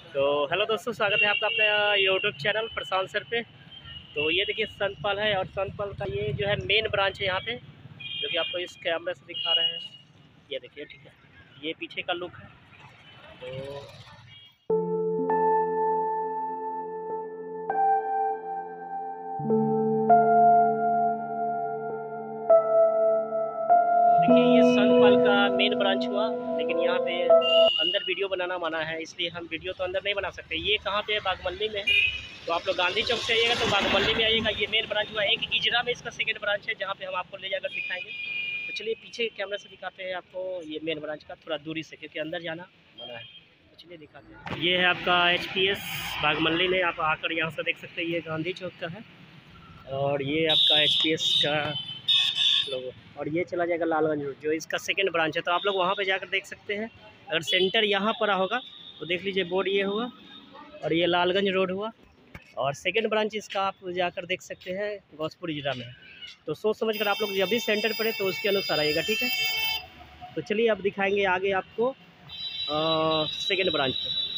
तो हेलो दोस्तों, स्वागत है आपका अपने यूट्यूब चैनल प्रशांत सर पे। तो ये देखिए संतपाल है, और संतपाल का ये जो है मेन ब्रांच है यहाँ पे, जो कि आपको इस कैमरे से दिखा रहे हैं। ये देखिए, ठीक है, ये पीछे का लुक है। तो देखिए, ये संतपाल का मेन ब्रांच हुआ, लेकिन यहाँ पे अंदर वीडियो बनाना मना है, इसलिए हम वीडियो तो अंदर नहीं बना सकते। ये कहाँ पे है? बागमल्ली में है। तो आप लोग गांधी चौक से आइएगा तो बागमल्ली में आइएगा। ये मेन ब्रांच हुआ। एक इजरा में इसका सेकेंड ब्रांच है, जहाँ पे हम आपको ले जाकर दिखाएंगे। तो चलिए पीछे कैमरा से दिखाते हैं आपको ये मेन ब्रांच का, थोड़ा दूरी से, क्योंकि अंदर जाना मना है। तो चलिए दिखाते हैं। ये है आपका HPS बागमल्ली में। आप आकर यहाँ से देख सकते हैं, ये गांधी चौक का है, और ये आपका HPS का लोगो। और ये चला जाएगा लालगंज रोड, जो इसका सेकंड ब्रांच है। तो आप लोग वहाँ पे जाकर देख सकते हैं। अगर सेंटर यहाँ पर होगा तो देख लीजिए, बोर्ड ये हुआ, और ये लालगंज रोड हुआ, और सेकंड ब्रांच इसका आप जाकर देख सकते हैं गौसपुर जिला में। तो सोच समझ कर आप लोग जब भी सेंटर पड़े तो उसके अनुसार आइएगा, ठीक है। तो चलिए अब दिखाएंगे आगे आपको सेकंड ब्रांच पे।